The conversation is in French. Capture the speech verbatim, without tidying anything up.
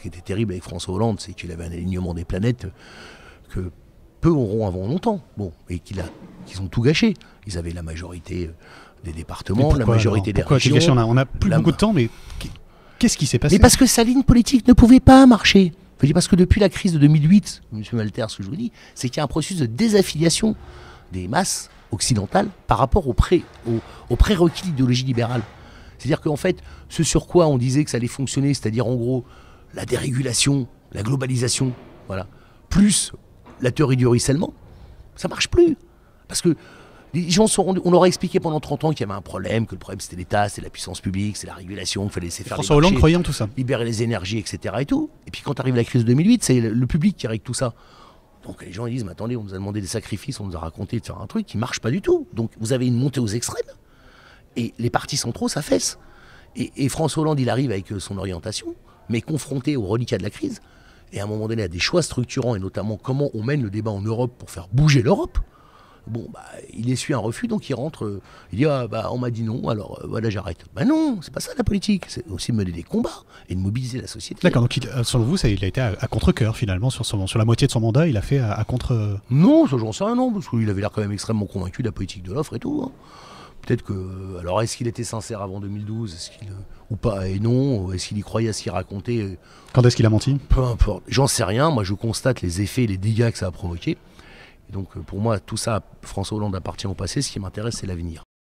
qui était terrible avec François Hollande, c'est qu'il avait un alignement des planètes que peu auront avant longtemps. Bon, et qu'il a, qu'ils ont tout gâché. Ils avaient la majorité des départements, pourquoi, la majorité alors, des pourquoi régions. Gâché, on a, on a plus la... beaucoup de temps, mais qu'est-ce qui s'est passé? Mais parce que sa ligne politique ne pouvait pas marcher. Parce que depuis la crise de deux mille huit, M. Malter, ce que je vous dis, c'est qu'il y a un processus de désaffiliation des masses occidentales par rapport aux, pré, aux, aux prérequis de l'idéologie libérale. C'est-à-dire qu'en fait, ce sur quoi on disait que ça allait fonctionner, c'est-à-dire en gros la dérégulation, la globalisation, voilà, plus la théorie du ruissellement, ça marche plus. Parce que les gens sont rendus, on leur a expliqué pendant trente ans qu'il y avait un problème, que le problème c'était l'État, c'est la puissance publique, c'est la régulation, qu'il fallait laisser faire François Hollande croyait en tout ça. Libérer les énergies, et cetera. Et tout. Et puis quand arrive la crise de deux mille huit, c'est le public qui règle tout ça. Donc les gens ils disent, mais attendez, on nous a demandé des sacrifices, on nous a raconté de faire un truc qui ne marche pas du tout. Donc vous avez une montée aux extrêmes, et les partis centraux s'affaissent. Et, et François Hollande, il arrive avec son orientation, mais confronté aux reliquats de la crise, et à un moment donné à des choix structurants, et notamment comment on mène le débat en Europe pour faire bouger l'Europe. Bon, bah, il essuie un refus, donc il rentre, euh, il dit, ah, bah, on m'a dit non, alors euh, voilà, j'arrête. Bah non, c'est pas ça la politique, c'est aussi de mener des combats et de mobiliser la société. D'accord, donc il, euh, selon vous, ça, il a été à, à contre-cœur finalement, sur, son, sur la moitié de son mandat, il a fait à, à contre... Non, ça j'en sais rien, non, parce qu'il avait l'air quand même extrêmement convaincu de la politique de l'offre et tout. Hein. Peut-être que... Alors, est-ce qu'il était sincère avant deux mille douze, est-ce qu'il, ou pas, et non, est-ce qu'il y croyait à ce qu'il racontait? Quand est-ce qu'il a menti? Peu importe, j'en sais rien, moi je constate les effets et les dégâts que ça a provoqué. Donc pour moi, tout ça, François Hollande appartient au passé. Ce qui m'intéresse, c'est l'avenir.